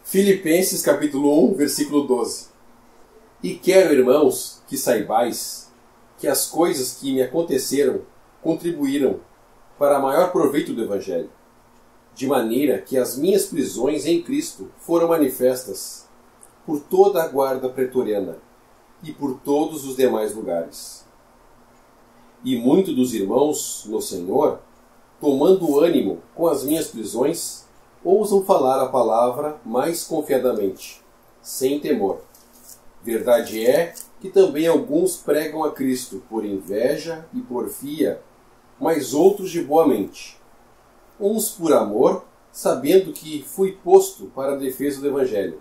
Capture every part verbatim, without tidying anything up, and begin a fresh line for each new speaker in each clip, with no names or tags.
Filipenses capítulo um, versículo doze. E quero, irmãos, que saibais que as coisas que me aconteceram contribuíram para maior proveito do Evangelho, de maneira que as minhas prisões em Cristo foram manifestas por toda a guarda pretoriana e por todos os demais lugares. E muitos dos irmãos no Senhor, tomando ânimo com as minhas prisões, ousam falar a palavra mais confiadamente, sem temor. Verdade é que também alguns pregam a Cristo por inveja e porfia, mas outros de boa mente. Uns por amor, sabendo que fui posto para a defesa do Evangelho.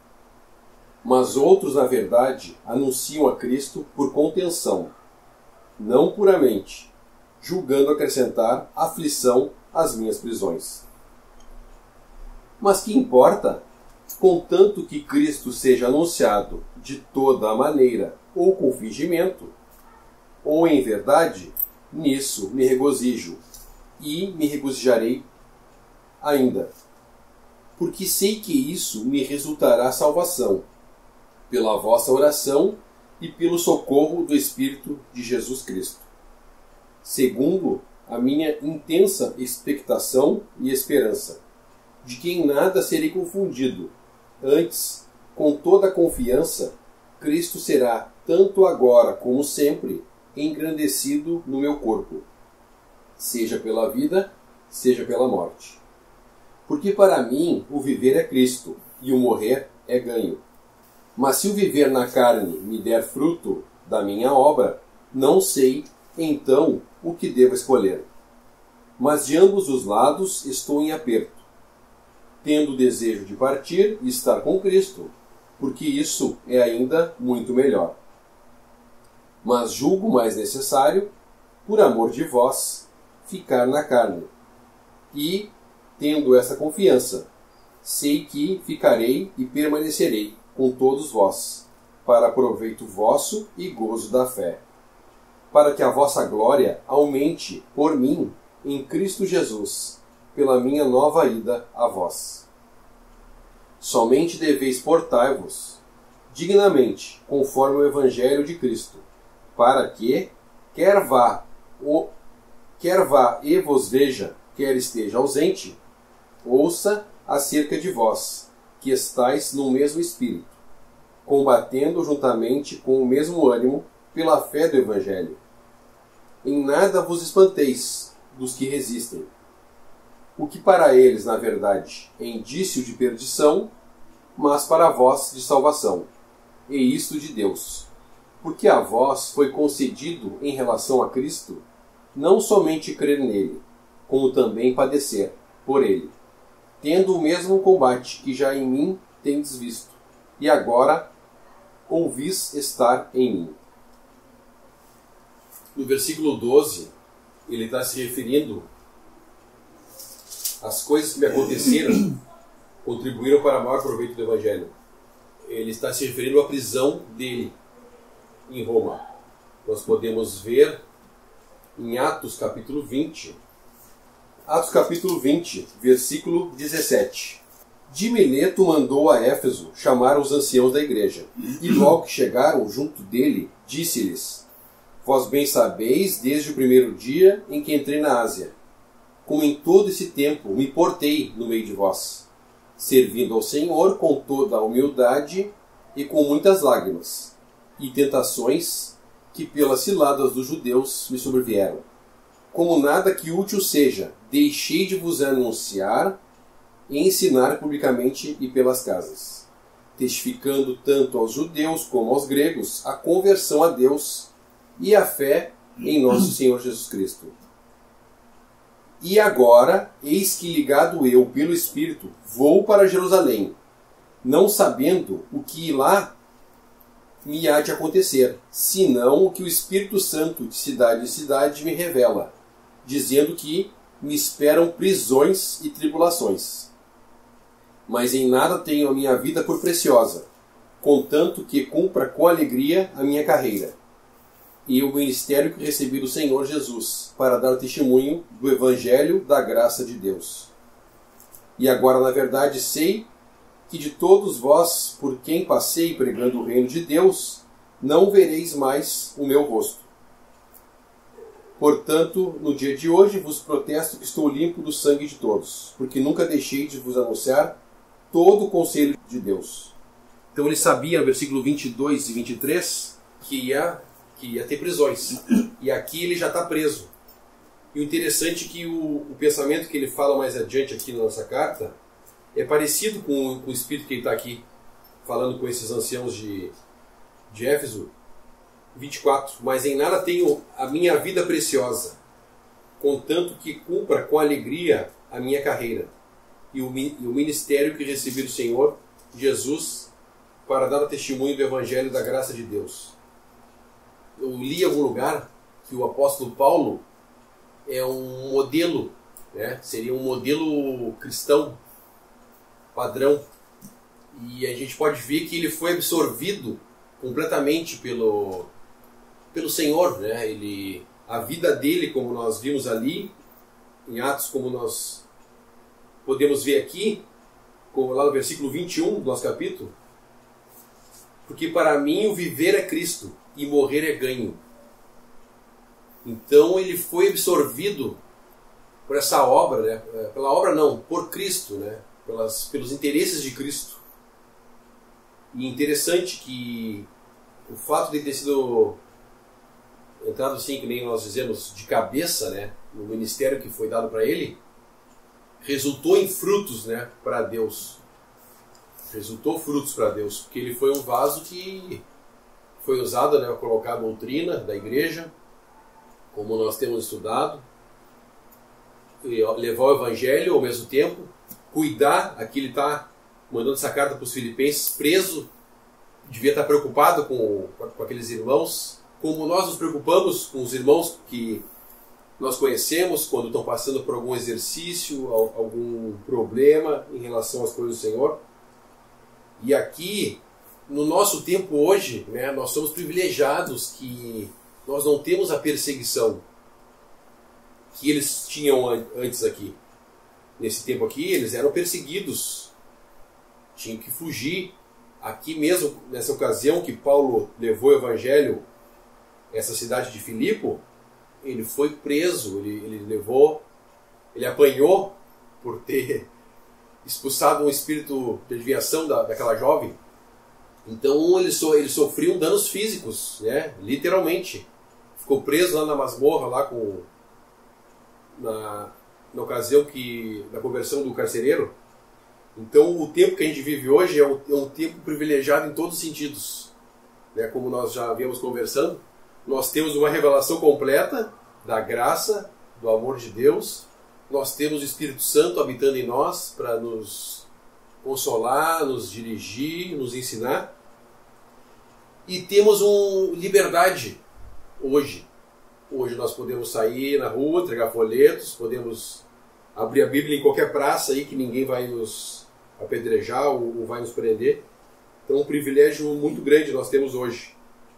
Mas outros, na verdade, anunciam a Cristo por contenção, não puramente, julgando acrescentar aflição às minhas prisões. Mas que importa? Contanto que Cristo seja anunciado de toda a maneira, ou com fingimento, ou em verdade, nisso me regozijo, e me regozijarei ainda. Porque sei que isso me resultará salvação, pela vossa oração e pelo socorro do Espírito de Jesus Cristo. Segundo a minha intensa expectação e esperança, de que em nada serei confundido. Antes, com toda a confiança, Cristo será, tanto agora como sempre, engrandecido no meu corpo, seja pela vida, seja pela morte. Porque para mim o viver é Cristo, e o morrer é ganho. Mas se o viver na carne me der fruto da minha obra, não sei, então, o que devo escolher. Mas de ambos os lados estou em aperto, tendo o desejo de partir e estar com Cristo, porque isso é ainda muito melhor. Mas julgo mais necessário, por amor de vós, ficar na carne. E, tendo essa confiança, sei que ficarei e permanecerei com todos vós, para proveito vosso e gozo da fé, para que a vossa glória aumente por mim em Cristo Jesus, pela minha nova ida a vós. Somente deveis portar-vos dignamente, conforme o Evangelho de Cristo, para que, quer vá, o, quer vá e vos veja, quer esteja ausente, ouça acerca de vós, que estáis no mesmo espírito, combatendo juntamente com o mesmo ânimo pela fé do Evangelho. Em nada vos espanteis dos que resistem, o que para eles, na verdade, é indício de perdição, mas para vós de salvação, e isto de Deus. Porque a vós foi concedido em relação a Cristo, não somente crer nele, como também padecer por ele, tendo o mesmo combate que já em mim tendes visto, e agora ouvis estar em mim. No versículo doze, ele está se referindo às coisas que me aconteceram, contribuíram para o maior proveito do Evangelho. Ele está se referindo à prisão dele em Roma. Nós podemos ver em Atos capítulo vinte, Atos capítulo vinte, versículo dezessete. De Mileto mandou a Éfeso chamar os anciãos da igreja, e logo que chegaram junto dele, disse-lhes: Vós bem sabeis, desde o primeiro dia em que entrei na Ásia, como em todo esse tempo me portei no meio de vós, servindo ao Senhor com toda a humildade e com muitas lágrimas, e tentações que pelas ciladas dos judeus me sobrevieram. Como nada que útil seja, deixei de vos anunciar e ensinar publicamente e pelas casas, testificando tanto aos judeus como aos gregos a conversão a Deus e a fé em nosso Senhor Jesus Cristo. E agora, eis que ligado eu pelo Espírito, vou para Jerusalém, não sabendo o que lá me há de acontecer, senão o que o Espírito Santo de cidade em cidade me revela, dizendo que me esperam prisões e tribulações. Mas em nada tenho a minha vida por preciosa, contanto que cumpra com alegria a minha carreira e o ministério que recebi do Senhor Jesus, para dar testemunho do Evangelho da graça de Deus. E agora, na verdade, sei que de todos vós, por quem passei pregando o reino de Deus, não vereis mais o meu rosto. Portanto, no dia de hoje vos protesto que estou limpo do sangue de todos, porque nunca deixei de vos anunciar todo o conselho de Deus. Então ele sabia, no versículo vinte e dois e vinte e três, que ia, que ia ter prisões. E aqui ele já está preso. E o interessante é que o, o pensamento que ele fala mais adiante aqui na nossa carta é parecido com, com o espírito que ele está aqui falando com esses anciãos de, de Éfeso. vinte e quatro. Mas em nada tenho a minha vida preciosa, contanto que cumpra com alegria a minha carreira e o, e o ministério que recebi do Senhor Jesus para dar o testemunho do Evangelho da graça de Deus. Eu li em algum lugar que o apóstolo Paulo é um modelo, né? Seria um modelo cristão padrão. E a gente pode ver que ele foi absorvido completamente pelo, pelo Senhor, né? Ele, a vida dele, como nós vimos ali, em Atos, como nós podemos ver aqui, como lá no versículo vinte e um do nosso capítulo, porque para mim o viver é Cristo e morrer é ganho. Então ele foi absorvido por essa obra, né? Pela obra não, por Cristo, né? Pelas, pelos interesses de Cristo. E interessante que o fato de ter sido entrado assim, que nem nós dizemos, de cabeça, né, no ministério que foi dado para ele, resultou em frutos, né, para Deus. Resultou frutos para Deus, porque ele foi um vaso que foi usado, né, para colocar a doutrina da igreja, como nós temos estudado, e levar o evangelho ao mesmo tempo, cuidar. Aqui ele está mandando essa carta para os filipenses, preso, devia estar preocupado com, com aqueles irmãos, como nós nos preocupamos com os irmãos que nós conhecemos quando estão passando por algum exercício, algum problema em relação às coisas do Senhor. E aqui, no nosso tempo hoje, né, nós somos privilegiados que nós não temos a perseguição que eles tinham antes aqui. Nesse tempo aqui, eles eram perseguidos, tinham que fugir. Aqui mesmo, nessa ocasião que Paulo levou o evangelho a essa cidade de Filipe, ele foi preso, ele, ele levou, ele apanhou por ter expulsado um espírito de adivinhação da, daquela jovem. Então ele, so, ele sofreu danos físicos, né? Literalmente. Ficou preso lá na masmorra, lá com, na, na ocasião que, da conversão do carcereiro. Então o tempo que a gente vive hoje é um, é um tempo privilegiado em todos os sentidos. Né? Como nós já viemos conversando, nós temos uma revelação completa da graça, do amor de Deus. Nós temos o Espírito Santo habitando em nós para nos consolar, nos dirigir, nos ensinar. E temos um, liberdade hoje. Hoje nós podemos sair na rua, entregar folhetos, podemos abrir a Bíblia em qualquer praça aí que ninguém vai nos apedrejar ou, ou vai nos prender. Então um privilégio muito grande nós temos hoje.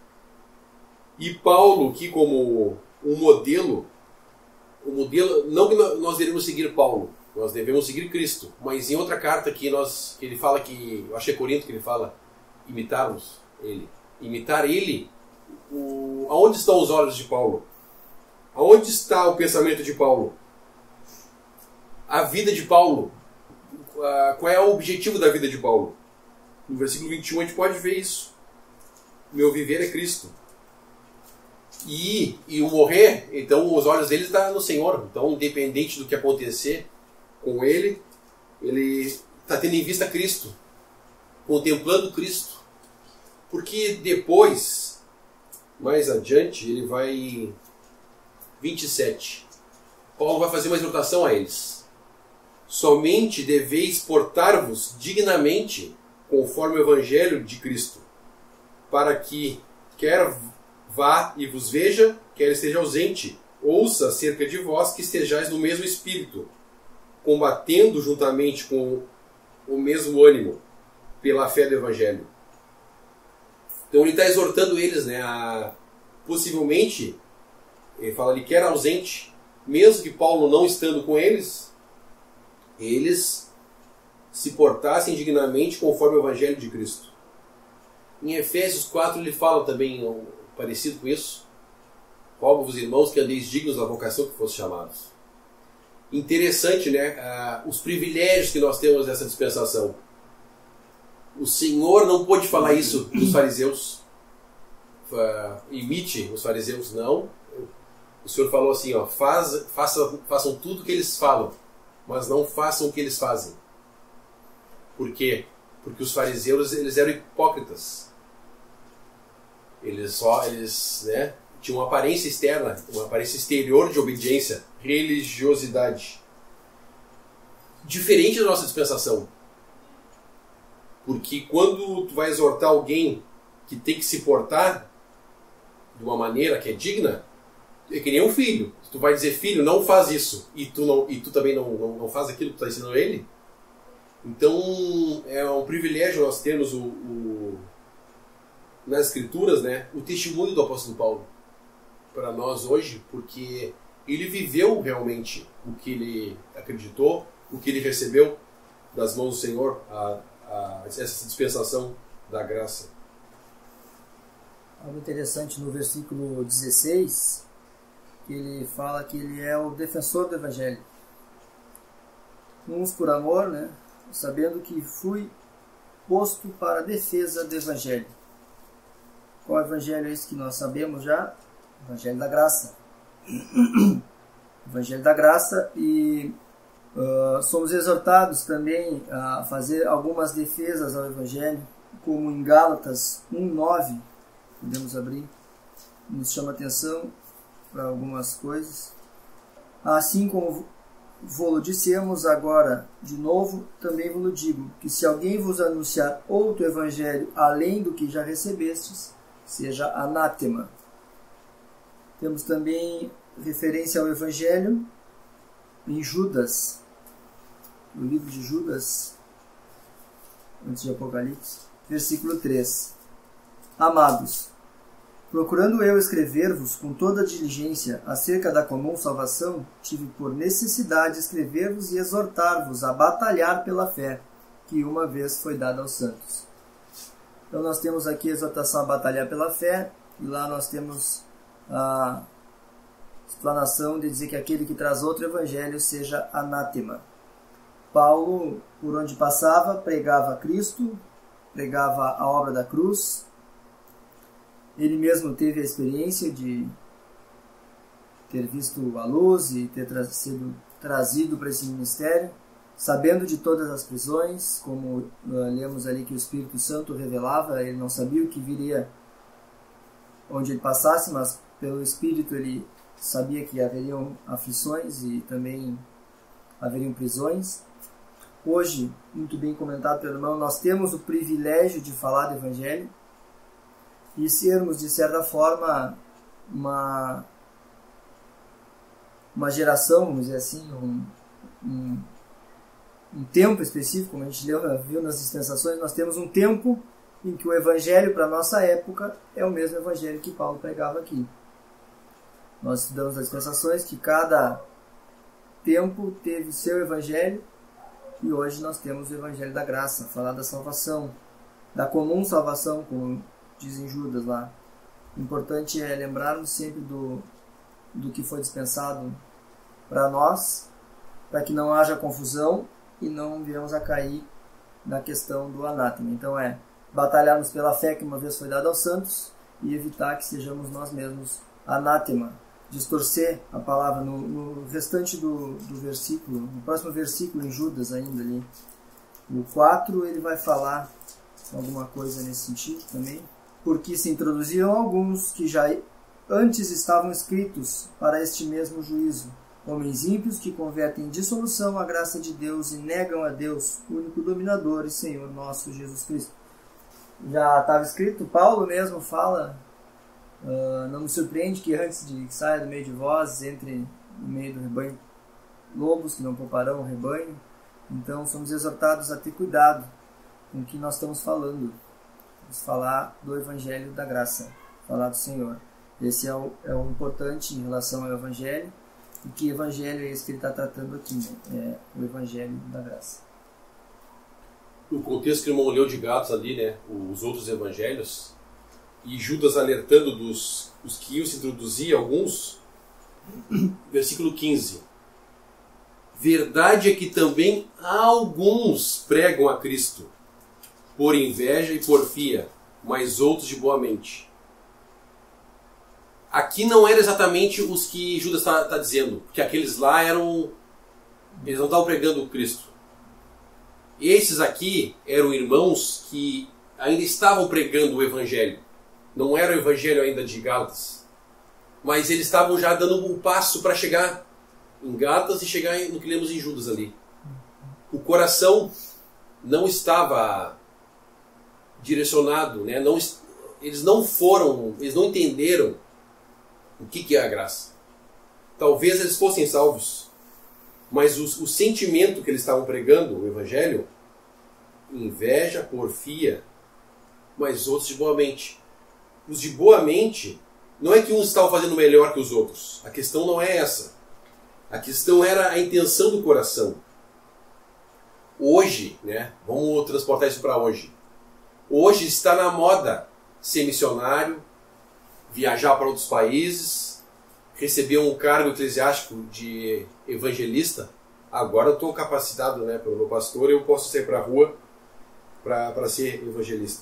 E Paulo, que como um modelo, o modelo, não que nós devemos seguir Paulo, nós devemos seguir Cristo, mas em outra carta que, nós, que ele fala que, eu acho que é Corinto que ele fala, imitarmos ele. Imitar ele, o, aonde estão os olhos de Paulo? Aonde está o pensamento de Paulo? A vida de Paulo. A, qual é o objetivo da vida de Paulo? No versículo vinte e um a gente pode ver isso. Meu viver é Cristo. E, e o morrer, então os olhos dele estão no Senhor. Então, independente do que acontecer com ele, ele está tendo em vista Cristo, contemplando Cristo. Porque depois, mais adiante, ele vai... vinte e sete. Paulo vai fazer uma exortação a eles. Somente deveis portar-vos dignamente conforme o Evangelho de Cristo, para que, quer vá e vos veja, quer esteja ausente, ouça acerca de vós que estejais no mesmo espírito, combatendo juntamente com o mesmo ânimo, pela fé do Evangelho. Então ele está exortando eles, né, a possivelmente, ele fala ali que era ausente, mesmo que Paulo não estando com eles, eles se portassem dignamente conforme o Evangelho de Cristo. Em Efésios quatro ele fala também um, parecido com isso. Rogo-vos, irmãos, que andeis dignos da vocação que fosse chamados. Interessante, né? Ah, os privilégios que nós temos nessa dispensação. O Senhor não pôde falar isso dos fariseus. Uh, imite os fariseus, não. O Senhor falou assim, ó, faz, faça, façam tudo o que eles falam, mas não façam o que eles fazem. Por quê? Porque os fariseus eles eram hipócritas. Eles só eles, né, tinham uma aparência externa, uma aparência exterior de obediência, religiosidade. Diferente da nossa dispensação. Porque quando tu vai exortar alguém que tem que se portar de uma maneira que é digna, é que nem um filho. Se tu vai dizer, filho, não faz isso, e tu, não, e tu também não, não, não faz aquilo que tu está ensinando ele, então é um privilégio nós termos o, o, nas Escrituras, né, o testemunho do apóstolo Paulo para nós hoje, porque ele viveu realmente o que ele acreditou, o que ele recebeu das mãos do Senhor, a, a, essa dispensação da graça.
Algo interessante no versículo dezesseis, que ele fala que ele é o defensor do Evangelho. Uns por amor, né, sabendo que fui posto para a defesa do Evangelho. Qual Evangelho é esse que nós sabemos já? O Evangelho da Graça. Evangelho da Graça, e uh, somos exortados também a fazer algumas defesas ao Evangelho, como em Gálatas um, nove, podemos abrir, nos chama atenção para algumas coisas. Assim como vos dissemos agora de novo, também vos digo, que se alguém vos anunciar outro Evangelho além do que já recebestes, seja anátema. Temos também referência ao Evangelho em Judas, no livro de Judas, antes de Apocalipse, versículo três. Amados, procurando eu escrever-vos com toda diligência acerca da comum salvação, tive por necessidade escrever-vos e exortar-vos a batalhar pela fé, que uma vez foi dada aos santos. Então nós temos aqui a exortação a batalhar pela fé, e lá nós temos a explanação de dizer que aquele que traz outro evangelho seja anátema. Paulo, por onde passava, pregava Cristo, pregava a obra da cruz. Ele mesmo teve a experiência de ter visto a luz e ter tra- sido trazido para esse ministério, sabendo de todas as prisões, como uh, lemos ali que o Espírito Santo revelava. Ele não sabia o que viria onde ele passasse, mas pelo Espírito ele sabia que haveriam aflições e também haveriam prisões. Hoje, muito bem comentado pelo irmão, nós temos o privilégio de falar do Evangelho e sermos, de certa forma, uma, uma geração, vamos dizer assim, um, um, um tempo específico, como a gente leu, viu nas dispensações. Nós temos um tempo em que o Evangelho, para a nossa época, é o mesmo Evangelho que Paulo pregava aqui. Nós estudamos as dispensações que cada tempo teve seu Evangelho, e hoje nós temos o Evangelho da Graça, falar da salvação, da comum salvação, como dizem Judas lá. O importante é lembrarmos sempre do, do que foi dispensado para nós, para que não haja confusão e não viemos a cair na questão do anátema. Então é batalharmos pela fé que uma vez foi dada aos santos e evitar que sejamos nós mesmos anátema, distorcer a palavra. No, no restante do, do versículo, no próximo versículo em Judas ainda ali, no quatro, ele vai falar alguma coisa nesse sentido também. Porque se introduziram alguns que já antes estavam escritos para este mesmo juízo, homens ímpios que convertem em dissolução a graça de Deus e negam a Deus, único dominador e Senhor nosso Jesus Cristo. Já estava escrito, Paulo mesmo fala, uh, não me surpreende que antes de que saia do meio de vós, entre no meio do rebanho lobos que não pouparão o rebanho. Então somos exortados a ter cuidado com o que nós estamos falando. Vamos falar do Evangelho da Graça, falar do Senhor. Esse é o, é o importante em relação ao Evangelho. E que Evangelho é esse que ele está tratando aqui, né? É o Evangelho da Graça.
o contexto que o irmão leu de Gálatas ali, né, os outros evangelhos, e Judas alertando dos os que iam se introduzir, alguns, versículo quinze. Verdade é que também alguns pregam a Cristo, por inveja e porfia, mas outros de boa mente. Aqui não era exatamente os que Judas está tá dizendo, porque aqueles lá eram... eles não estavam pregando o Cristo. Esses aqui eram irmãos que ainda estavam pregando o Evangelho. Não era o Evangelho ainda de Gálatas. Mas eles estavam já dando um passo para chegar em Gálatas e chegar no que lemos em Judas ali. O coração não estava direcionado, né? não, eles não foram, eles não entenderam o que, que é a graça. Talvez eles fossem salvos, mas o, o sentimento que eles estavam pregando, o Evangelho, inveja, porfia, mas outros de boa mente. Os de boa mente, não é que uns estavam fazendo melhor que os outros. A questão não é essa. A questão era a intenção do coração. Hoje, né, vamos transportar isso para hoje. Hoje está na moda ser missionário, viajar para outros países, receber um cargo eclesiástico de evangelista. Agora eu estou capacitado, né, pelo meu pastor, eu posso sair para a rua para ser evangelista.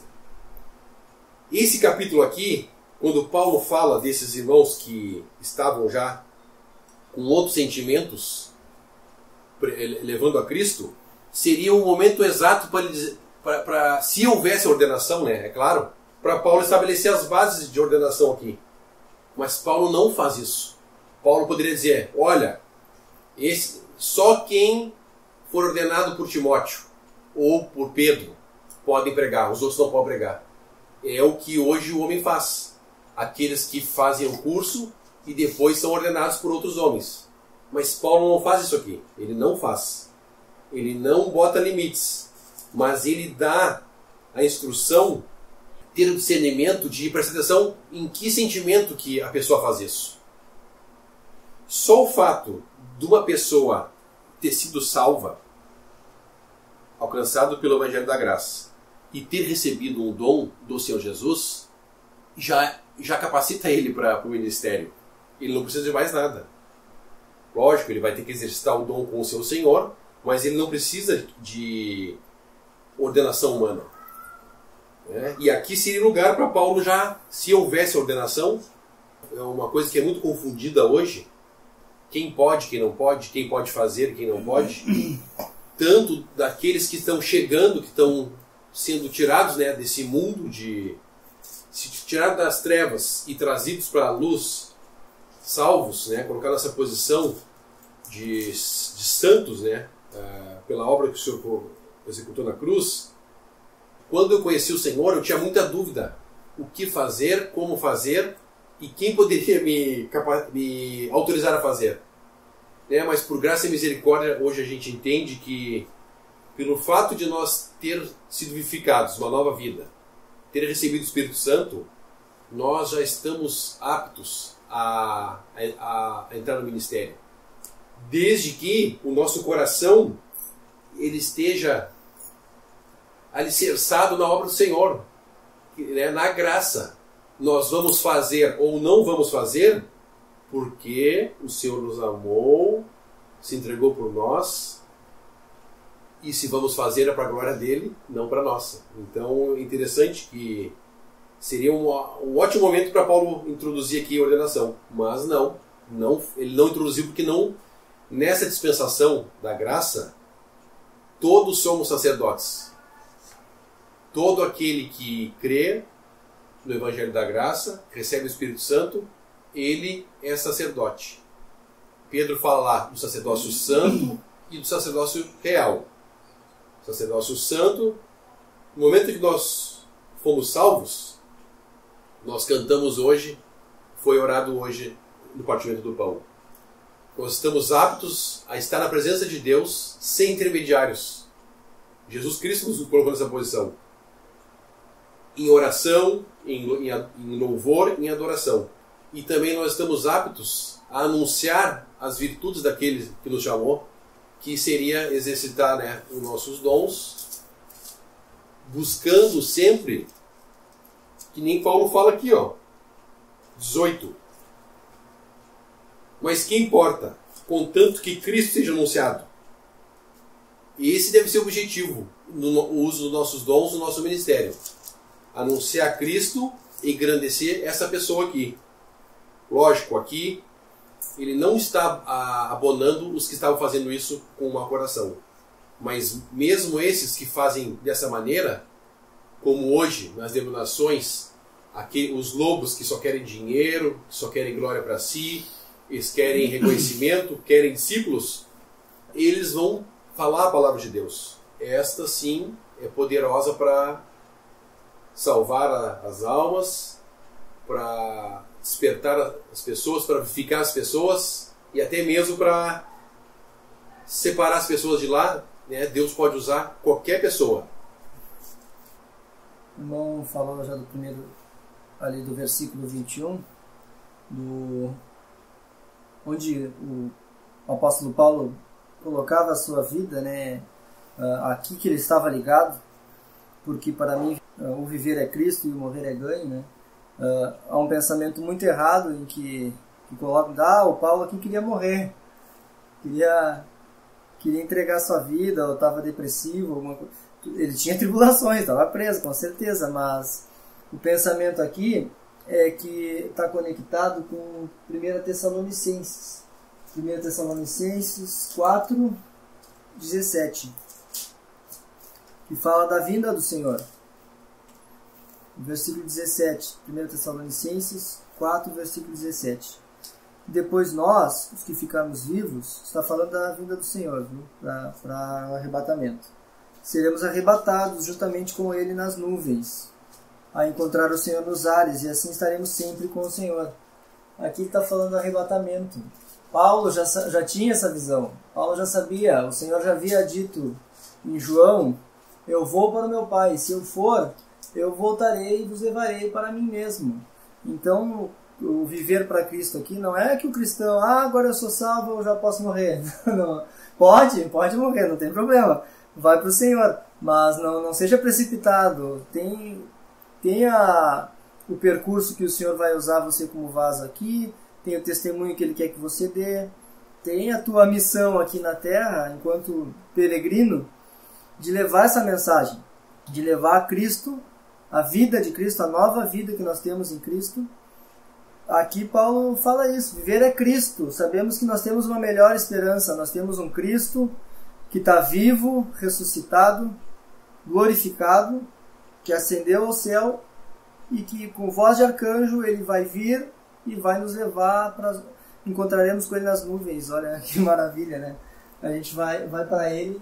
Esse capítulo aqui, quando Paulo fala desses irmãos que estavam já com outros sentimentos, levando a Cristo, seria um momento exato para, para, para se houvesse ordenação, né, é claro, para Paulo estabelecer as bases de ordenação aqui. Mas Paulo não faz isso. Paulo poderia dizer, olha, esse, só quem for ordenado por Timóteo ou por Pedro podem pregar, os outros não podem pregar. É o que hoje o homem faz. Aqueles que fazem o curso e depois são ordenados por outros homens. Mas Paulo não faz isso aqui. Ele não faz. Ele não bota limites. Mas ele dá a instrução, ter o discernimento de prestar atenção em que sentimento que a pessoa faz isso. Só o fato de uma pessoa ter sido salva, alcançado pelo Evangelho da Graça, e ter recebido um dom do Senhor Jesus, já, já capacita ele para o ministério. Ele não precisa de mais nada. Lógico, ele vai ter que exercitar o dom com o seu Senhor, mas ele não precisa de ordenação humana. É, e aqui seria lugar para Paulo já, se houvesse ordenação, é uma coisa que é muito confundida hoje, quem pode, quem não pode, quem pode fazer, quem não pode, tanto daqueles que estão chegando, que estão sendo tirados, né, desse mundo, de tirados das trevas e trazidos para a luz, salvos, né, colocados nessa posição de, de santos, né, uh, pela obra que o Senhor executou na cruz. Quando eu conheci o Senhor, eu tinha muita dúvida o que fazer, como fazer e quem poderia me, me autorizar a fazer. Né? Mas por graça e misericórdia, hoje a gente entende que pelo fato de nós ter sido vivificados, uma nova vida, ter recebido o Espírito Santo, nós já estamos aptos a, a, a entrar no ministério. Desde que o nosso coração ele esteja alicerçado na obra do Senhor, né, na graça. Nós vamos fazer ou não vamos fazer porque o Senhor nos amou, se entregou por nós, e se vamos fazer é para a glória dele, não para a nossa. Então é interessante que seria um, um ótimo momento para Paulo introduzir aqui a ordenação, mas não, não, ele não introduziu porque não, nessa dispensação da graça, todos somos sacerdotes. Todo aquele que crê no Evangelho da Graça, recebe o Espírito Santo, ele é sacerdote. Pedro fala lá do sacerdócio santo e do sacerdócio real. Sacerdócio santo, no momento que nós fomos salvos, nós cantamos hoje, foi orado hoje no partimento do pão. Nós estamos aptos a estar na presença de Deus sem intermediários. Jesus Cristo nos colocou nessa posição. Em oração, em, em, em louvor, em adoração. E também nós estamos aptos a anunciar as virtudes daquele que nos chamou, que seria exercitar, né, os nossos dons buscando sempre, que nem Paulo fala aqui, ó, dezoito. Mas que importa? Contanto que Cristo seja anunciado. E esse deve ser o objetivo no uso dos nossos dons, do nosso ministério. Anunciar Cristo e engrandecer essa pessoa aqui. Lógico, aqui ele não está abonando os que estavam fazendo isso com o mau coração. Mas mesmo esses que fazem dessa maneira, como hoje nas denominações, aqui, os lobos que só querem dinheiro, que só querem glória para si, eles querem reconhecimento, querem discípulos, eles vão falar a palavra de Deus. Esta sim é poderosa para salvar a, as almas, para despertar as pessoas, para vivificar as pessoas e até mesmo para separar as pessoas de lá. Né? Deus pode usar qualquer pessoa.
O irmão falou já do primeiro, ali do versículo vinte e um, do, onde o, o apóstolo Paulo colocava a sua vida, né, aqui que ele estava ligado, porque para mim o viver é Cristo e o morrer é ganho, né? Há um pensamento muito errado em que, que coloca, ah, o Paulo aqui queria morrer, queria, queria entregar sua vida, ou estava depressivo, alguma coisa. Ele tinha tribulações, estava preso, com certeza, mas o pensamento aqui é que está conectado com primeira Tessalonicenses. primeira Tessalonicenses quatro, dezessete, que fala da vinda do Senhor. Versículo dezessete, primeira Tessalonicenses quatro, versículo dezessete. Depois nós, os que ficarmos vivos, está falando da vinda do Senhor, para o arrebatamento. Seremos arrebatados juntamente com Ele nas nuvens, a encontrar o Senhor nos ares, e assim estaremos sempre com o Senhor. Aqui está falando do arrebatamento. Paulo já, já tinha essa visão. Paulo já sabia, o Senhor já havia dito em João, eu vou para o meu Pai, se eu for, eu voltarei e vos levarei para mim mesmo. Então, o viver para Cristo aqui não é que o cristão, ah, agora eu sou salvo, eu já posso morrer. Não. Pode, pode morrer, não tem problema. Vai para o Senhor, mas não, não seja precipitado. Tem, tenha o percurso que o Senhor vai usar você como vaso aqui, tem o testemunho que Ele quer que você dê, tem a tua missão aqui na terra, enquanto peregrino, de levar essa mensagem, de levar a Cristo, a vida de Cristo, a nova vida que nós temos em Cristo. Aqui Paulo fala isso, viver é Cristo. Sabemos que nós temos uma melhor esperança, nós temos um Cristo que está vivo, ressuscitado, glorificado, que ascendeu ao céu e que com voz de arcanjo Ele vai vir e vai nos levar para... Encontraremos com Ele nas nuvens. Olha que maravilha, né? A gente vai, vai para Ele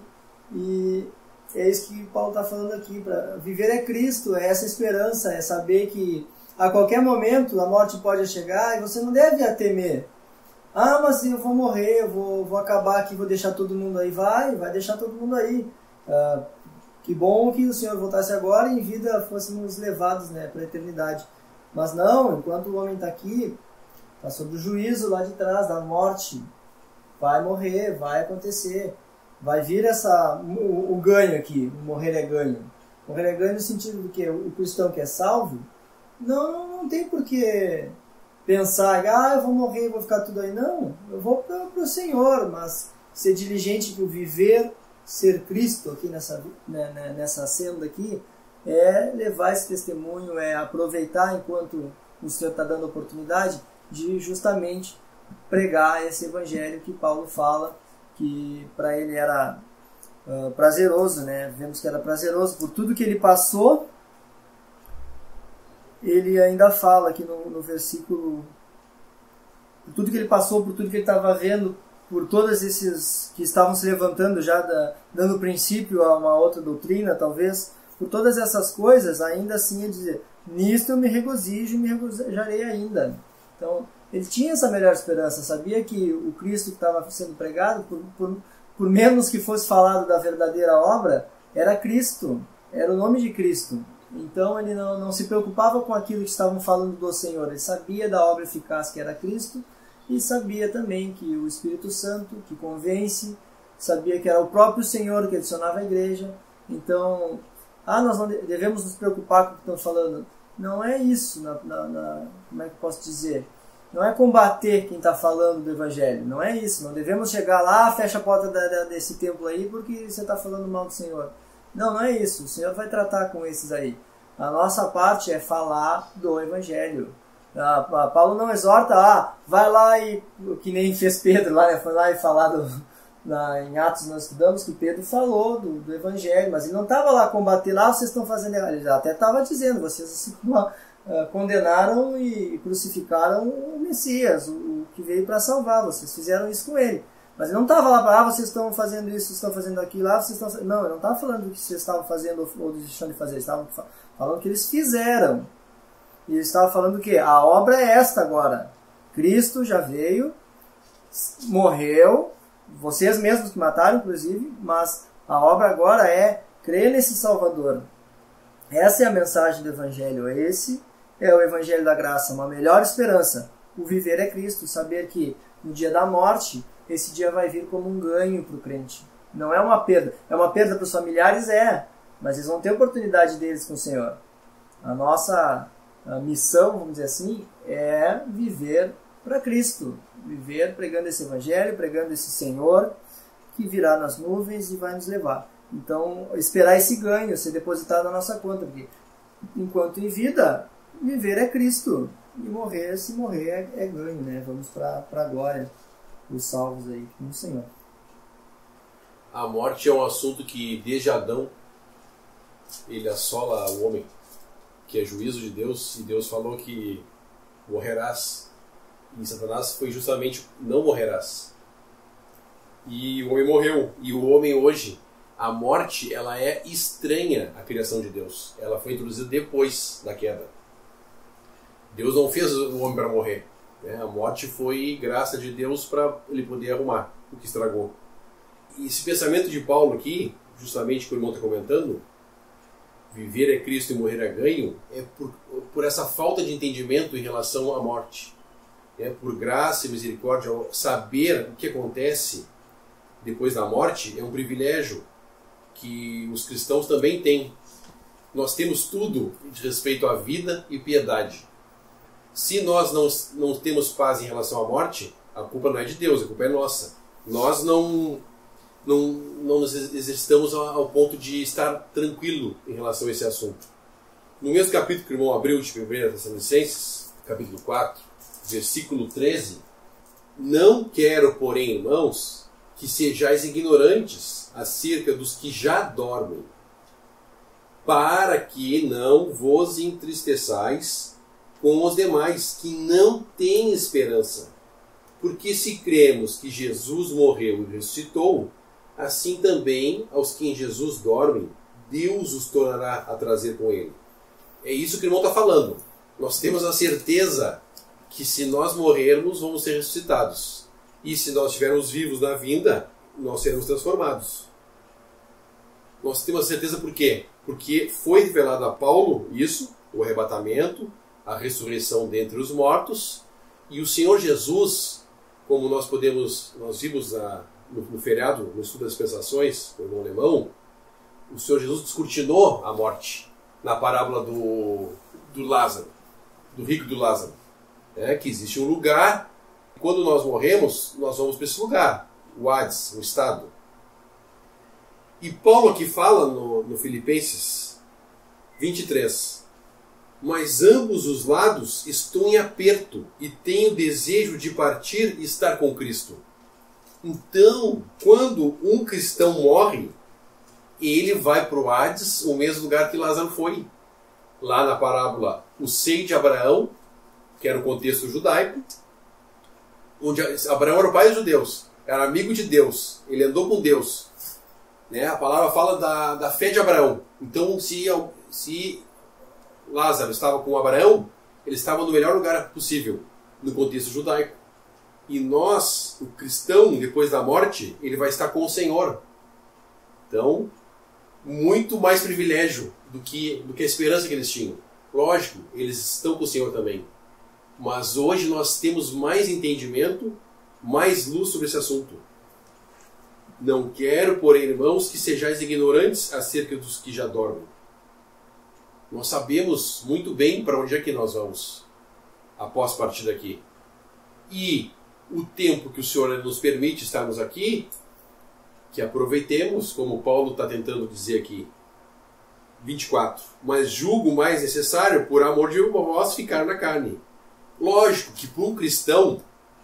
e é isso que Paulo está falando aqui. Pra... Viver é Cristo, é essa esperança, é saber que a qualquer momento a morte pode chegar e você não deve temer. Ah, mas eu vou morrer, eu vou, vou acabar aqui, vou deixar todo mundo aí. Vai, vai deixar todo mundo aí. Ah, que bom que o Senhor voltasse agora e em vida fôssemos levados, né, para a eternidade. Mas não, enquanto o homem está aqui, está sob o juízo lá de trás, da morte. Vai morrer, vai acontecer. Vai vir essa, o, o ganho aqui, o morrer é ganho. Morrer é ganho no sentido de que o cristão que é salvo, não, não tem por que pensar, ah, eu vou morrer, vou ficar tudo aí. Não, eu vou para o Senhor, mas ser diligente que o viver, ser Cristo aqui nessa, né, nessa senda aqui, é levar esse testemunho, é aproveitar enquanto o Senhor está dando a oportunidade de justamente pregar esse evangelho que Paulo fala, que para ele era uh, prazeroso, né? Vemos que era prazeroso por tudo que ele passou. Ele ainda fala aqui no, no versículo, por tudo que ele passou, por tudo que ele estava vendo, por todos esses que estavam se levantando já, da, dando princípio a uma outra doutrina, talvez, por todas essas coisas, ainda assim ele dizia, nisto eu me regozijo e me regozijarei ainda. Então, ele tinha essa melhor esperança, sabia que o Cristo que estava sendo pregado, por, por, por menos que fosse falado da verdadeira obra, era Cristo, era o nome de Cristo. Então ele não, não se preocupava com aquilo que estavam falando do Senhor, ele sabia da obra eficaz que era Cristo e sabia também que o Espírito Santo que convence, sabia que era o próprio Senhor que adicionava a igreja. Então ah, nós não devemos nos preocupar com o que estão falando. Não é isso, na, na, na, como é que eu posso dizer? Não é combater quem está falando do Evangelho, não é isso. Não devemos chegar lá, fecha a porta da, da, desse templo aí porque você está falando mal do Senhor. Não, não é isso. O Senhor vai tratar com esses aí. A nossa parte é falar do Evangelho. A, a Paulo não exorta, ah, vai lá e, que nem fez Pedro lá, né? Foi lá e falar do, na, em Atos nós estudamos que Pedro falou do, do Evangelho, mas ele não estava lá combatendo, ah, vocês estão fazendo errado. Ele até estava dizendo, vocês assim, uh, condenaram e crucificaram o Messias, o, o que veio para salvar, vocês fizeram isso com ele. Mas ele não estava lá para, ah, vocês estão fazendo isso, vocês estão fazendo aquilo, lá, vocês estão... Não, ele não estava falando do que vocês estavam fazendo ou deixando de fazer, eles estavam falando que eles fizeram. E ele estava falando o quê? A obra é esta agora. Cristo já veio, morreu, vocês mesmos que mataram, inclusive, mas a obra agora é crer nesse Salvador. Essa é a mensagem do Evangelho. Esse é o Evangelho da Graça, uma melhor esperança. O viver é Cristo, saber que no dia da morte, esse dia vai vir como um ganho para o crente. Não é uma perda. É uma perda para os familiares? É. Mas eles vão ter a oportunidade deles com o Senhor. A nossa a missão, vamos dizer assim, é viver para Cristo. Viver pregando esse Evangelho, pregando esse Senhor que virá nas nuvens e vai nos levar. Então, esperar esse ganho ser depositado na nossa conta. Porque enquanto em vida, viver é Cristo. E morrer, se morrer, é, é ganho, né? Vamos para a glória, os salvos aí no Senhor.
A morte é um assunto que, desde Adão, ele assola o homem, que é juízo de Deus, e Deus falou que morrerás. E Satanás foi justamente não morrerás. E o homem morreu. E o homem hoje, a morte, ela é estranha à criação de Deus. Ela foi introduzida depois da queda. Deus não fez o homem para morrer. Né? A morte foi graça de Deus para ele poder arrumar o que estragou. E esse pensamento de Paulo aqui, justamente que o irmão está comentando, viver é Cristo e morrer é ganho, é por, por essa falta de entendimento em relação à morte. É por graça e misericórdia, saber o que acontece depois da morte é um privilégio que os cristãos também têm. Nós temos tudo de respeito à vida e piedade. Se nós não, não temos paz em relação à morte, a culpa não é de Deus, a culpa é nossa. Nós não, não, não nos exercitamos ao ponto de estar tranquilo em relação a esse assunto. No mesmo capítulo que o irmão abriu de primeira Tessalonicenses, capítulo quatro, versículo treze, não quero, porém, irmãos, que sejais ignorantes acerca dos que já dormem, para que não vos entristeçais com os demais, que não têm esperança. Porque se cremos que Jesus morreu e ressuscitou, assim também aos que em Jesus dormem, Deus os tornará a trazer com ele. É isso que o irmão está falando. Nós temos a certeza que se nós morrermos, vamos ser ressuscitados. E se nós estivermos vivos na vinda, nós seremos transformados. Nós temos a certeza por quê? Porque foi revelado a Paulo isso, o arrebatamento, a ressurreição dentre os mortos, e o Senhor Jesus, como nós podemos, nós vimos na, no, no feriado, no estudo das dispensações, do irmão alemão, o Senhor Jesus descortinou a morte na parábola do, do Lázaro, do rico do Lázaro. É, que existe um lugar, quando nós morremos, nós vamos para esse lugar, o Hades, o estado. E Paulo aqui fala no, no Filipenses vinte e três, mas ambos os lados estão em aperto e têm o desejo de partir e estar com Cristo. Então, quando um cristão morre, ele vai para o Hades, o mesmo lugar que Lázaro foi. Lá na parábola, o seio de Abraão, que era o contexto judaico, onde Abraão era o pai dos judeus, era amigo de Deus, ele andou com Deus. Né? A palavra fala da, da fé de Abraão. Então, se, se Lázaro estava com Abraão, ele estava no melhor lugar possível, no contexto judaico. E nós, o cristão, depois da morte, ele vai estar com o Senhor. Então, muito mais privilégio do que, do que a esperança que eles tinham. Lógico, eles estão com o Senhor também. Mas hoje nós temos mais entendimento, mais luz sobre esse assunto. Não quero, porém, irmãos, que sejais ignorantes acerca dos que já dormem. Nós sabemos muito bem para onde é que nós vamos após partir daqui. E o tempo que o Senhor nos permite estarmos aqui, que aproveitemos, como Paulo está tentando dizer aqui. vinte e quatro. Mas julgo mais necessário, por amor de vós, ficar na carne. Lógico que para um cristão,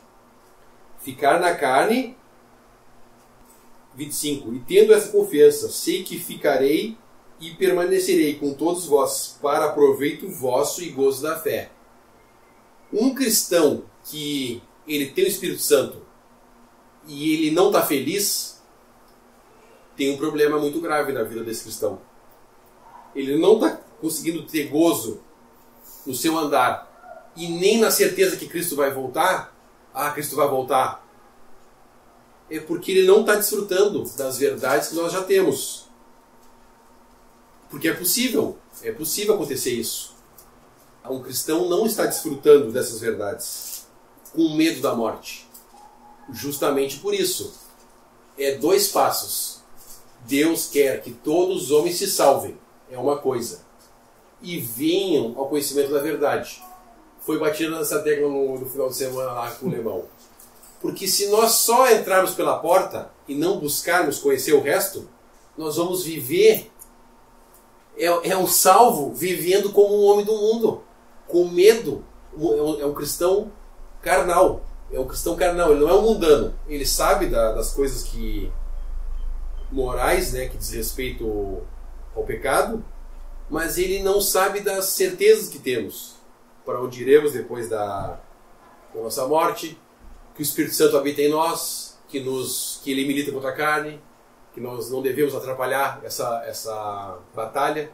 ficar na carne, vinte e cinco. E tendo essa confiança, sei que ficarei e permanecerei com todos vós, para proveito vosso e gozo da fé. Um cristão que ele tem o Espírito Santo e ele não está feliz, tem um problema muito grave na vida desse cristão. Ele não está conseguindo ter gozo no seu andar e nem na certeza que Cristo vai voltar. Ah, Cristo vai voltar. É porque ele não está desfrutando das verdades que nós já temos. Porque é possível, é possível acontecer isso. Um cristão não está desfrutando dessas verdades, com medo da morte. Justamente por isso. É dois passos. Deus quer que todos os homens se salvem. É uma coisa. E venham ao conhecimento da verdade. Foi batida nessa tecla no, no final de semana lá com o Lemão. Porque se nós só entrarmos pela porta e não buscarmos conhecer o resto, nós vamos viver... É, é um salvo vivendo como um homem do mundo. Com medo. É um, é um cristão carnal. É um cristão carnal. Ele não é um mundano. Ele sabe da, das coisas que... morais, né, que diz respeito ao pecado, mas ele não sabe das certezas que temos, para onde iremos depois da, da nossa morte, que o Espírito Santo habita em nós, que, nos, que ele milita contra a carne, que nós não devemos atrapalhar essa, essa batalha.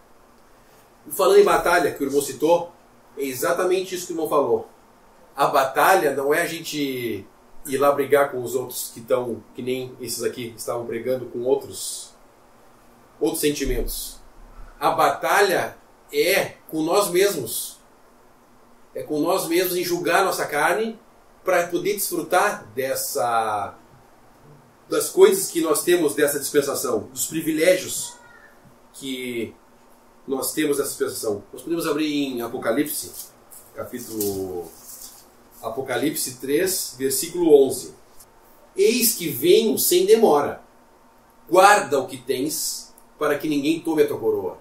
E falando em batalha, que o irmão citou, é exatamente isso que o irmão falou. A batalha não é a gente ir lá brigar com os outros que estão, que nem esses aqui estavam brigando com outros, outros sentimentos. A batalha é com nós mesmos. É com nós mesmos em julgar nossa carne para poder desfrutar dessa, das coisas que nós temos dessa dispensação, dos privilégios que nós temos dessa dispensação. Nós podemos abrir em Apocalipse, capítulo... Apocalipse três, versículo onze. Eis que venho sem demora. Guarda o que tens, para que ninguém tome a tua coroa.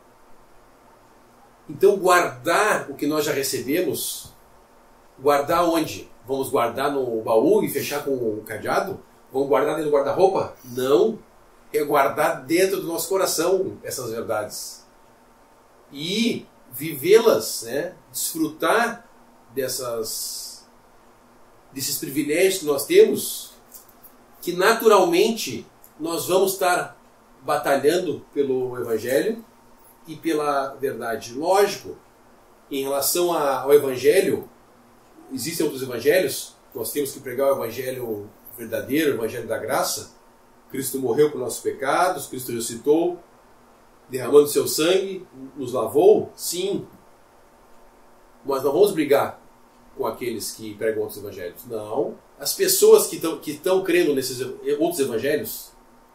Então, guardar o que nós já recebemos, guardar onde? Vamos guardar no baú e fechar com o cadeado? Vamos guardar dentro do guarda-roupa? Não. É guardar dentro do nosso coração essas verdades. E vivê-las, né? Desfrutar dessas... desses privilégios que nós temos, que naturalmente nós vamos estar batalhando pelo Evangelho e pela verdade. Lógico, em relação ao Evangelho, existem outros Evangelhos, nós temos que pregar o Evangelho verdadeiro, o Evangelho da graça. Cristo morreu por nossos pecados, Cristo ressuscitou, derramando seu sangue, nos lavou, sim. Mas não vamos brigar com aqueles que pregam outros evangelhos. Não. As pessoas que estão que estão crendo nesses outros evangelhos,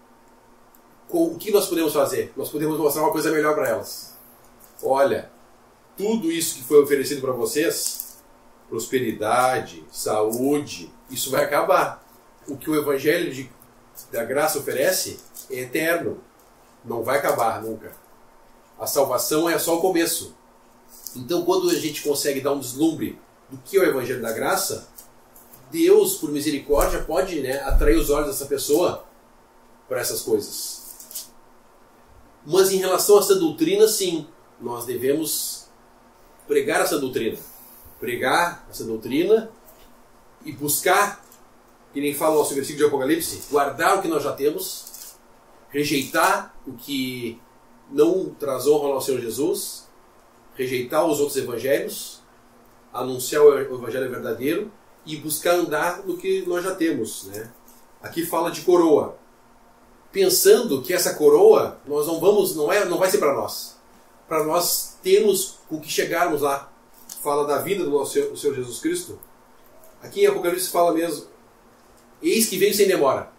com o que nós podemos fazer? Nós podemos mostrar uma coisa melhor para elas. Olha, tudo isso que foi oferecido para vocês, prosperidade, saúde, isso vai acabar. O que o evangelho de, da graça oferece é eterno. Não vai acabar nunca. A salvação é só o começo. Então, quando a gente consegue dar um deslumbre do que é o Evangelho da Graça, Deus, por misericórdia, pode, né, atrair os olhos dessa pessoa para essas coisas. Mas em relação a essa doutrina, sim, nós devemos pregar essa doutrina. Pregar essa doutrina e buscar, que nem fala o nosso versículo de Apocalipse, guardar o que nós já temos, rejeitar o que não traz honra ao Senhor Jesus, rejeitar os outros evangelhos, anunciar o evangelho verdadeiro e buscar andar no que nós já temos, né? Aqui fala de coroa, pensando que essa coroa nós não vamos, não é, não vai ser para nós, para nós termos com que chegarmos lá. Fala da vida do nosso Senhor, do Senhor Jesus Cristo. Aqui em Apocalipse fala mesmo: eis que venho sem demora.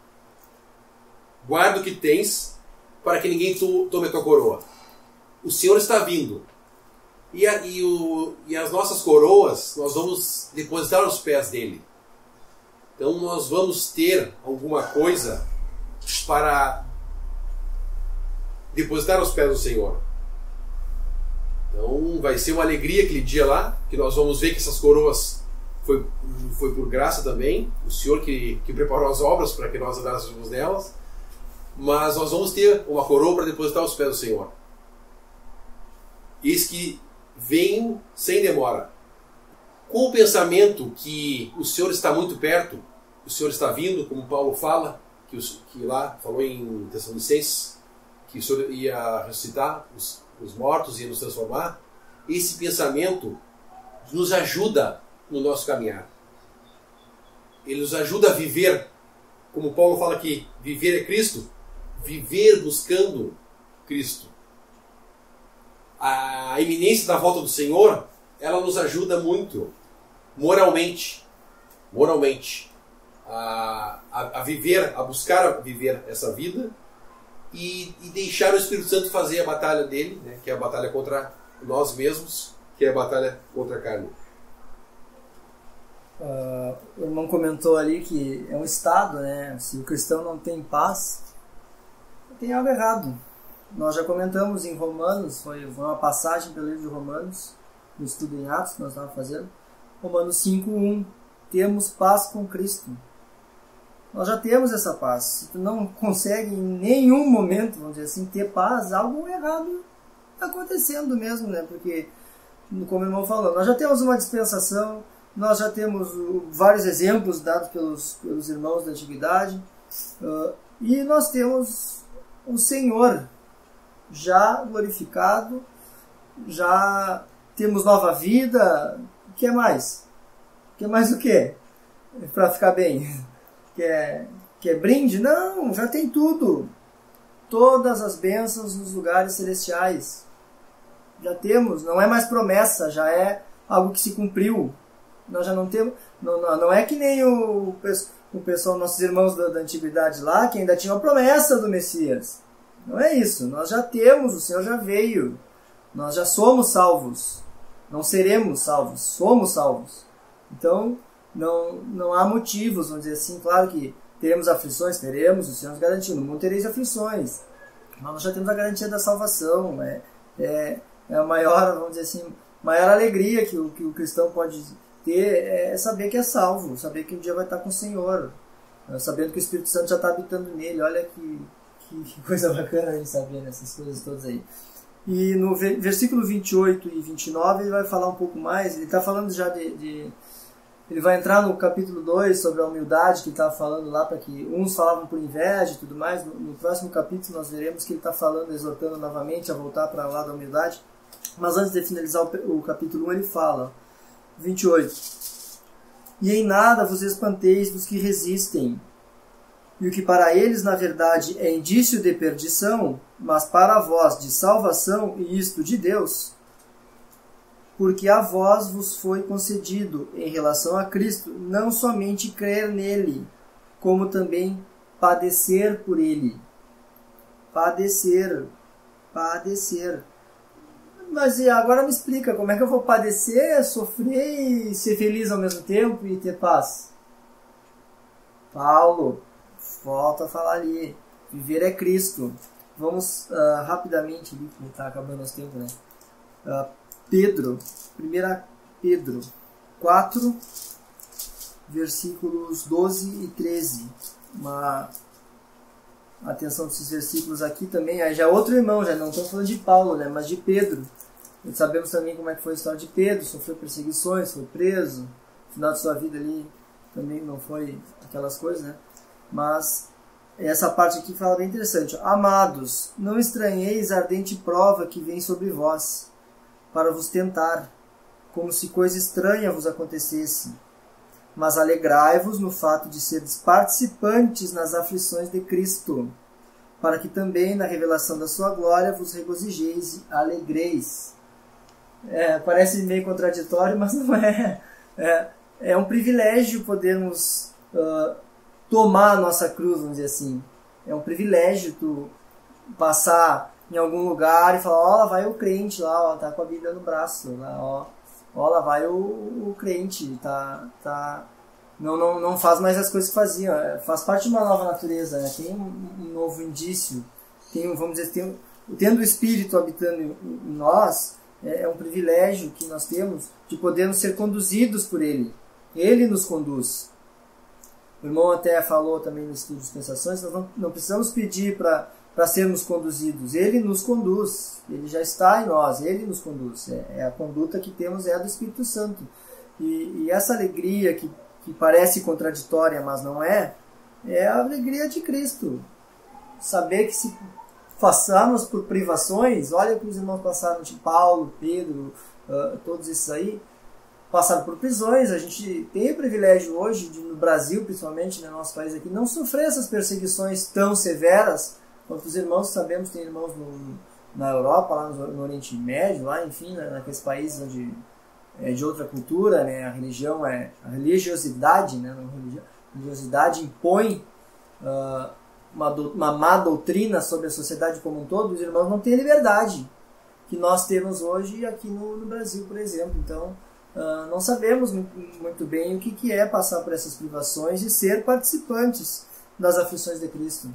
Guarda o que tens, para que ninguém tome a tua coroa. O Senhor está vindo. E, a, e, o, e as nossas coroas nós vamos depositar aos pés dele. Então nós vamos ter alguma coisa para depositar aos pés do Senhor. Então vai ser uma alegria aquele dia lá, que nós vamos ver que essas coroas foi, foi por graça também, o Senhor que, que preparou as obras para que nós andássemos nelas, mas nós vamos ter uma coroa para depositar aos pés do Senhor. Eis que venho sem demora. Com o pensamento que o Senhor está muito perto, o Senhor está vindo, como Paulo fala, que, os, que lá falou em Tessalonicenses, que o Senhor ia ressuscitar os, os mortos e ia nos transformar, esse pensamento nos ajuda no nosso caminhar. Ele nos ajuda a viver, como Paulo fala aqui, viver é Cristo, viver buscando Cristo. A iminência da volta do Senhor, ela nos ajuda muito, moralmente, moralmente, a, a, a viver, a buscar a viver essa vida e, e deixar o Espírito Santo fazer a batalha dele, né, que é a batalha contra nós mesmos, que é a batalha contra a carne.
Uh, o irmão comentou ali que é um estado, né? Se o cristão não tem paz, tem algo errado. Nós já comentamos em Romanos, foi uma passagem pelo livro de Romanos, no estudo em Atos que nós estávamos fazendo, Romanos cinco, um, temos paz com Cristo. Nós já temos essa paz. Se tu não consegue em nenhum momento, vamos dizer assim, ter paz, algo errado está acontecendo mesmo, né? Porque, como o irmão falou, nós já temos uma dispensação, nós já temos uh, vários exemplos dados pelos, pelos irmãos da antiguidade, uh, e nós temos o Senhor já glorificado, já temos nova vida. O que mais? O que mais o quê? Para ficar bem? Quer, quer brinde? Não, já tem tudo. Todas as bênçãos nos lugares celestiais. Já temos, não é mais promessa, já é algo que se cumpriu. Nós já não temos, não, não, não é que nem o, o pessoal, nossos irmãos da, da antiguidade lá, que ainda tinham a promessa do Messias. Não é isso, nós já temos, o Senhor já veio, nós já somos salvos, não seremos salvos, somos salvos. Então, não, não há motivos, vamos dizer assim, claro que teremos aflições, teremos, o Senhor nos garantiu, no mundo tereis aflições, mas nós já temos a garantia da salvação, é, é, é a maior, vamos dizer assim, maior alegria que o, que o cristão pode ter, é saber que é salvo, saber que um dia vai estar com o Senhor, sabendo que o Espírito Santo já está habitando nele. Olha que Que coisa bacana a gente saber nessas coisas todas aí. E no versículo vinte e oito e vinte e nove ele vai falar um pouco mais. Ele está falando já de, de... Ele vai entrar no capítulo dois sobre a humildade que ele estava falando lá, para que uns falavam por inveja e tudo mais. No, no próximo capítulo nós veremos que ele está falando, exortando novamente a voltar para lá da humildade. Mas antes de finalizar o, o capítulo um, ele fala, vinte e oito. E em nada vos espanteis dos que resistem, e o que para eles, na verdade, é indício de perdição, mas para vós de salvação, e isto de Deus, porque a vós vos foi concedido, em relação a Cristo, não somente crer nele, como também padecer por ele. Padecer. Padecer. Mas agora me explica, como é que eu vou padecer, sofrer e ser feliz ao mesmo tempo e ter paz? Paulo, volta a falar ali, viver é Cristo. Vamos uh, rapidamente ali, que está acabando nosso tempo, né? Uh, Pedro, primeira Pedro quatro, versículos doze e treze. Uma atenção desses versículos aqui também. Aí já é outro irmão, já não estamos falando de Paulo, né? Mas de Pedro. E sabemos também como é que foi a história de Pedro, sofreu perseguições, foi preso, no final de sua vida ali também não foi aquelas coisas, né? Mas essa parte aqui fala bem interessante. Amados, não estranheis a ardente prova que vem sobre vós, para vos tentar, como se coisa estranha vos acontecesse. Mas alegrai-vos no fato de seres participantes nas aflições de Cristo, para que também na revelação da sua glória vos regozijeis e alegreis. É, parece meio contraditório, mas não é. É, é um privilégio podermos uh, tomar a nossa cruz, vamos dizer assim. É um privilégio tu passar em algum lugar e falar, ó, lá vai o crente lá, ó, tá com a Bíblia no braço, lá, ó, ó, lá vai o, o crente, tá, tá, não, não, não faz mais as coisas que fazia, faz parte de uma nova natureza, né? Tem um, um novo indício, tem, vamos dizer, tem, tendo o Espírito habitando em, em nós, é, é um privilégio que nós temos de podermos ser conduzidos por Ele, Ele nos conduz. O irmão até falou também no estudo de dispensações, nós não, não precisamos pedir para para sermos conduzidos, Ele nos conduz, Ele já está em nós, Ele nos conduz, é, é a conduta que temos é a do Espírito Santo, e, e essa alegria que, que parece contraditória, mas não é, é a alegria de Cristo, saber que se passarmos por privações, olha que os irmãos passaram, de Paulo, Pedro, uh, todos esses aí, passaram por prisões, a gente tem o privilégio hoje, de, no Brasil principalmente, no nosso país aqui, não sofrer essas perseguições tão severas, quanto os irmãos, sabemos, tem irmãos no, na Europa, lá no, no Oriente Médio, lá, enfim, né, naqueles países onde é de outra cultura, né, a religião é, a religiosidade, né, a religiosidade impõe uh, uma, do, uma má doutrina sobre a sociedade como um todo, os irmãos não têm a liberdade que nós temos hoje aqui no, no Brasil, por exemplo. Então, uh, não sabemos muito, muito bem o que, que é passar por essas privações e ser participantes das aflições de Cristo.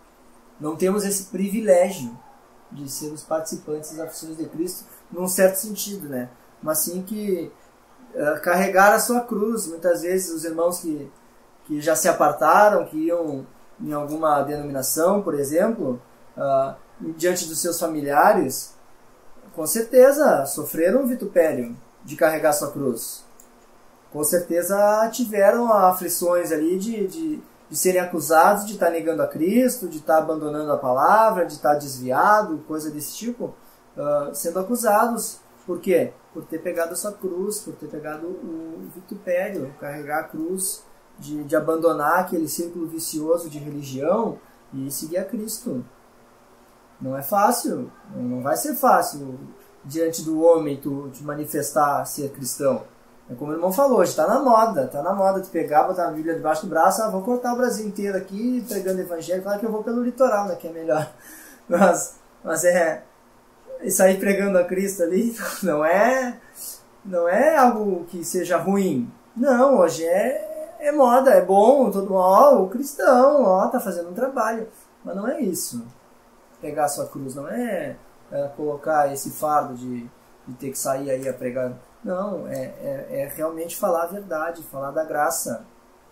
Não temos esse privilégio de sermos participantes das aflições de Cristo, num certo sentido, né? Mas sim que uh, carregar a sua cruz. Muitas vezes os irmãos que, que já se apartaram, que iam em alguma denominação, por exemplo, uh, diante dos seus familiares, com certeza sofreram um vitupério de carregar sua cruz. Com certeza tiveram aflições ali de... de de serem acusados de estar negando a Cristo, de estar abandonando a palavra, de estar desviado, coisa desse tipo, uh, sendo acusados. Por quê? Por ter pegado a sua cruz, por ter pegado o vitupério, carregar a cruz, de, de abandonar aquele círculo vicioso de religião e seguir a Cristo. Não é fácil, não vai ser fácil diante do homem tu te manifestar ser cristão. É como o irmão falou, hoje está na moda, está na moda de pegar, botar a Bíblia debaixo do braço, ah, vou cortar o Brasil inteiro aqui, pregando evangelho, claro que eu vou pelo litoral, né, que é melhor. Mas, mas é, isso aí pregando a Cristo ali, não é, não é algo que seja ruim. Não, hoje é, é moda, é bom, todo mundo, ó, o cristão, ó, tá fazendo um trabalho. Mas não é isso. Pegar a sua cruz, não é, é colocar esse fardo de, de ter que sair aí a pregar. Não, é, é, é realmente falar a verdade, falar da graça.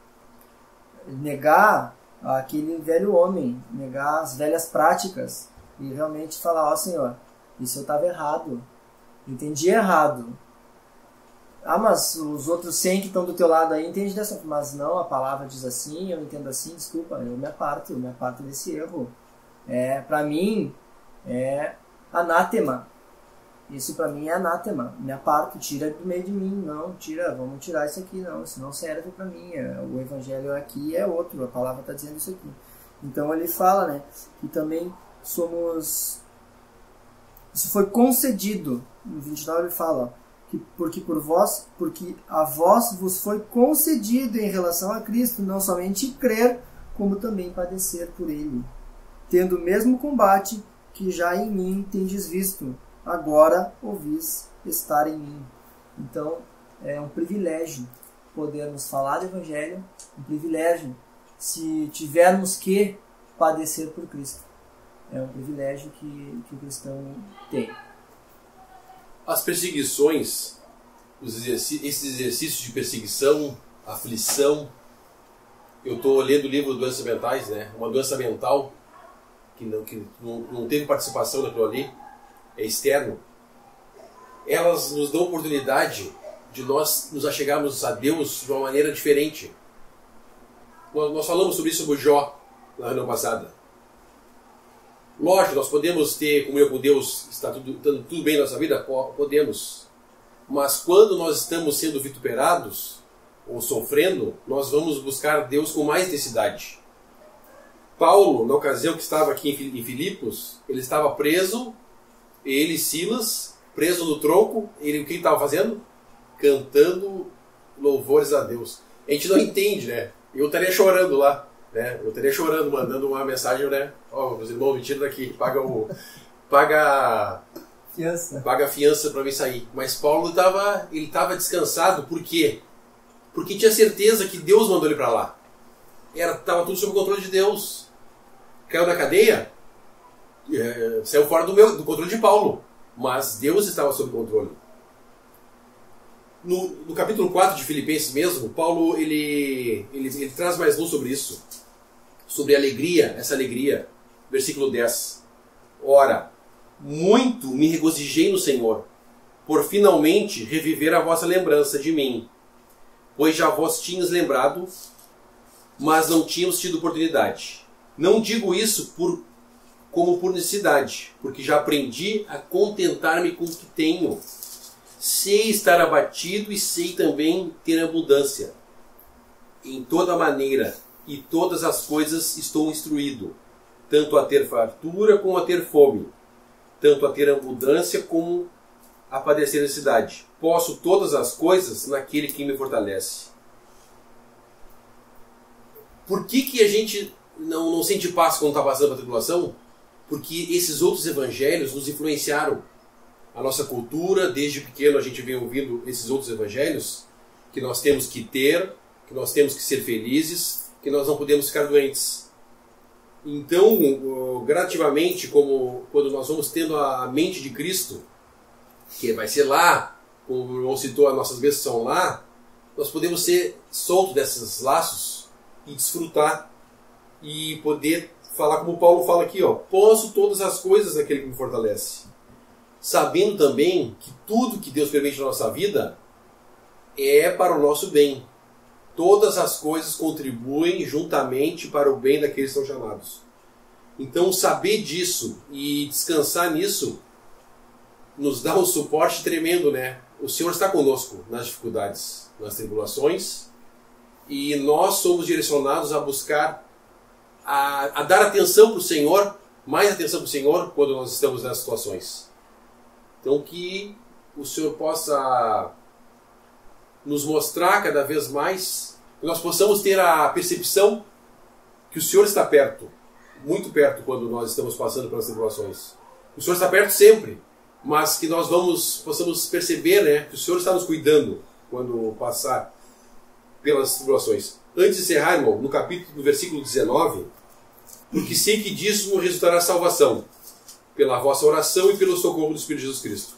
Negar aquele velho homem, negar as velhas práticas e realmente falar, ó Senhor, isso eu estava errado, entendi errado. Ah, mas os outros cem que estão do teu lado aí entendem dessa forma. Mas não, a palavra diz assim, eu entendo assim, desculpa, eu me aparto, eu me aparto desse erro. É, para mim, é anátema. Isso para mim é anátema. Me aparto, tira do meio de mim. Não, tira, vamos tirar isso aqui. Não, isso não serve para mim. O evangelho aqui é outro. A palavra está dizendo isso aqui. Então ele fala, né, que também somos... Isso foi concedido. No vinte e nove ele fala, que porque por vós, porque a vós vos foi concedido em relação a Cristo, não somente crer, como também padecer por ele, tendo o mesmo combate que já em mim tendes visto, agora ouvis estar em mim. Então, é um privilégio podermos falar do Evangelho, um privilégio se tivermos que padecer por Cristo. É um privilégio que, que o cristão tem.
As perseguições, os exerc- esses exercícios de perseguição, aflição, eu estou lendo o livro Doenças Mentais, né? Uma doença mental que não, que não, não teve participação naquilo ali, é externo. Elas nos dão oportunidade de nós nos achegarmos a Deus de uma maneira diferente. Nós, nós falamos sobre isso sobre o Jó na reunião passada. Lógico, nós podemos ter comunhão com Deus, está tudo, tudo, tudo bem na nossa vida? Podemos. Mas quando nós estamos sendo vituperados ou sofrendo, nós vamos buscar Deus com mais intensidade. Paulo, na ocasião que estava aqui em Filipos, ele estava preso, ele e Silas, preso no tronco, ele, o que ele estava fazendo? Cantando louvores a Deus. A gente não entende, né? Eu estaria chorando lá. Né? Eu estaria chorando, mandando uma mensagem, né? Ó, oh, os irmãos me tiram daqui, paga o, paga
Fiança.
paga fiança para mim sair. Mas Paulo estava ele tava descansado. Por quê? Porque tinha certeza que Deus mandou ele para lá. Era, tava tudo sob o controle de Deus. Caiu na cadeia, é, saiu fora do, meu, do controle de Paulo. Mas Deus estava sob controle. No, no capítulo quatro de Filipenses mesmo, Paulo ele, ele, ele traz mais luz sobre isso. Sobre a alegria, essa alegria. Versículo dez. Ora, muito me regozijei no Senhor, por finalmente reviver a vossa lembrança de mim. Pois já vós tinhas lembrado, mas não tínhamos tido oportunidade. Não digo isso por, como por necessidade, porque já aprendi a contentar-me com o que tenho. Sei estar abatido e sei também ter abundância. Em toda maneira e todas as coisas estou instruído, tanto a ter fartura como a ter fome, tanto a ter abundância como a padecer necessidade. Posso todas as coisas naquele que me fortalece. Por que, que a gente não, não sente paz quando está passando pela tribulação? Porque esses outros evangelhos nos influenciaram. A nossa cultura, desde pequeno a gente vem ouvindo esses outros evangelhos, que nós temos que ter, que nós temos que ser felizes, que nós não podemos ficar doentes. Então, gradativamente, como quando nós vamos tendo a mente de Cristo, que vai ser lá, como o irmão citou, as nossas bênçãos são lá, nós podemos ser soltos desses laços e desfrutar e poder falar como Paulo fala aqui, ó, posso todas as coisas naquele que me fortalece. Sabendo também que tudo que Deus permite na nossa vida é para o nosso bem. Todas as coisas contribuem juntamente para o bem daqueles que são chamados. Então, saber disso e descansar nisso nos dá um suporte tremendo, né? O Senhor está conosco nas dificuldades, nas tribulações, e nós somos direcionados a buscar, a, a dar atenção para o Senhor, mais atenção para o Senhor quando nós estamos nessas situações. Então, que o Senhor possa nos mostrar cada vez mais, que nós possamos ter a percepção que o Senhor está perto, muito perto quando nós estamos passando pelas tribulações. O Senhor está perto sempre, mas que nós vamos, possamos perceber, né, que o Senhor está nos cuidando quando passar pelas tribulações. Antes de encerrar, irmão, no capítulo, no versículo dezenove, porque sei que disso resultará salvação, pela vossa oração e pelo socorro do Espírito de Jesus Cristo.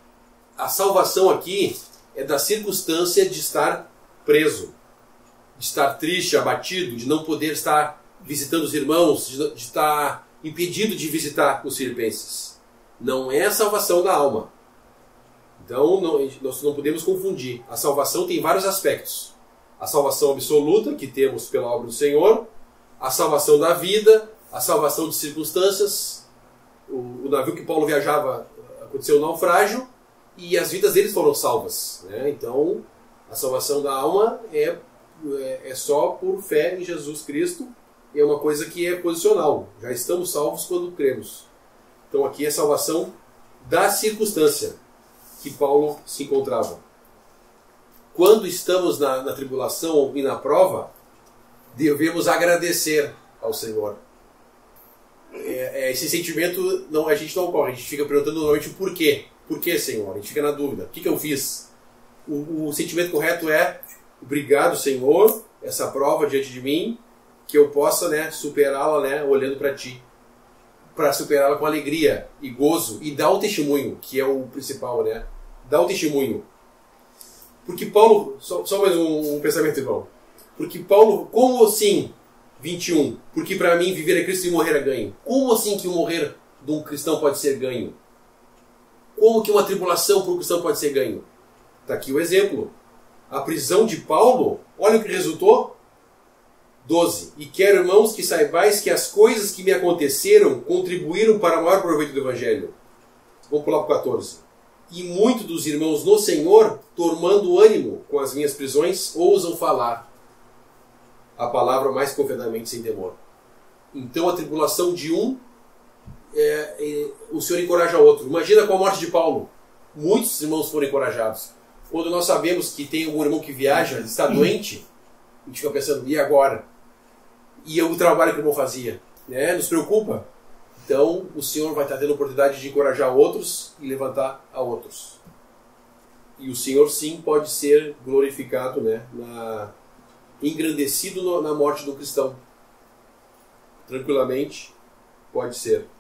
A salvação aqui é da circunstância de estar preso, de estar triste, abatido, de não poder estar visitando os irmãos, de, de estar impedido de visitar os filipenses. Não é a salvação da alma. Então, não, nós não podemos confundir. A salvação tem vários aspectos. A salvação absoluta, que temos pela obra do Senhor, a salvação da vida, a salvação de circunstâncias. O, o navio que Paulo viajava, aconteceu um naufrágio, e as vidas deles foram salvas, né? Então, a salvação da alma é, é, é só por fé em Jesus Cristo, e é uma coisa que é posicional. Já estamos salvos quando cremos. Então, aqui é a salvação da circunstância que Paulo se encontrava. Quando estamos na, na tribulação e na prova, devemos agradecer ao Senhor. É, é, esse sentimento não, a gente não ocorre, a gente fica perguntando normalmente o porquê. Por que, Senhor? A gente fica na dúvida. O que, que eu fiz? O, o sentimento correto é: obrigado, Senhor, essa prova diante de mim, que eu possa, né, superá-la, né, olhando para Ti. Para superá-la com alegria e gozo e dar o testemunho, que é o principal, né? Dar o testemunho. Porque Paulo, só, só mais um, um pensamento, irmão. Porque Paulo, como assim, vinte e um, porque para mim viver é Cristo e morrer é ganho. Como assim que o morrer de um cristão pode ser ganho? Como que uma tribulação para um cristão pode ser ganho? Está aqui o exemplo. A prisão de Paulo, olha o que resultou. doze. E quero, irmãos, que saibais que as coisas que me aconteceram contribuíram para o maior proveito do Evangelho. Vamos pular para o quatorze. E muitos dos irmãos no Senhor, tomando ânimo com as minhas prisões, ousam falar a palavra mais confiadamente sem temor. Então a tribulação de um, é, é, o Senhor encoraja outro. Imagina com a morte de Paulo. Muitos irmãos foram encorajados. Quando nós sabemos que tem algum irmão que viaja, está doente, a gente fica pensando, e agora? E o trabalho que o irmão fazia, né? Nos preocupa. então o Senhor vai estar tendo a oportunidade de encorajar outros e levantar a outros. E o Senhor sim pode ser glorificado, né, na, engrandecido na morte do cristão. Tranquilamente pode ser.